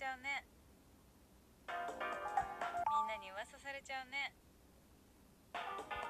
ちゃうね。みんなに噂されちゃうね。